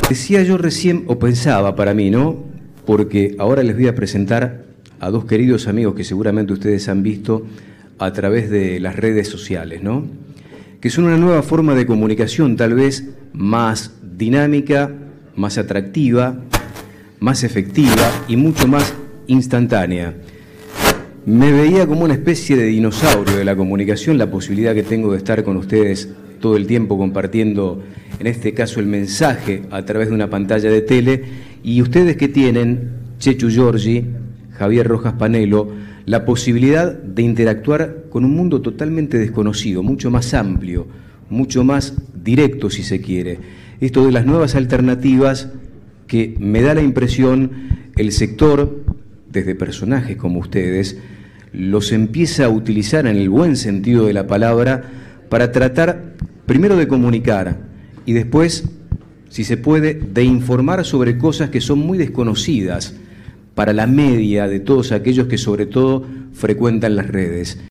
Decía yo recién, o pensaba para mí, ¿no? Porque ahora les voy a presentar a dos queridos amigos que seguramente ustedes han visto a través de las redes sociales, ¿no? Que son una nueva forma de comunicación, tal vez más dinámica, más atractiva, más efectiva y mucho más instantánea. Me veía como una especie de dinosaurio de la comunicación, la posibilidad que tengo de estar con ustedes todo el tiempo compartiendo, en este caso, el mensaje a través de una pantalla de tele, y ustedes que tienen, Chechu Giorgi, Javier Rojas Panelo, la posibilidad de interactuar con un mundo totalmente desconocido, mucho más amplio, mucho más directo, si se quiere. Esto de las nuevas alternativas que me da la impresión el sector, desde personajes como ustedes, los empieza a utilizar en el buen sentido de la palabra para tratar primero de comunicar y después, si se puede, de informar sobre cosas que son muy desconocidas para la media de todos aquellos que sobre todo frecuentan las redes.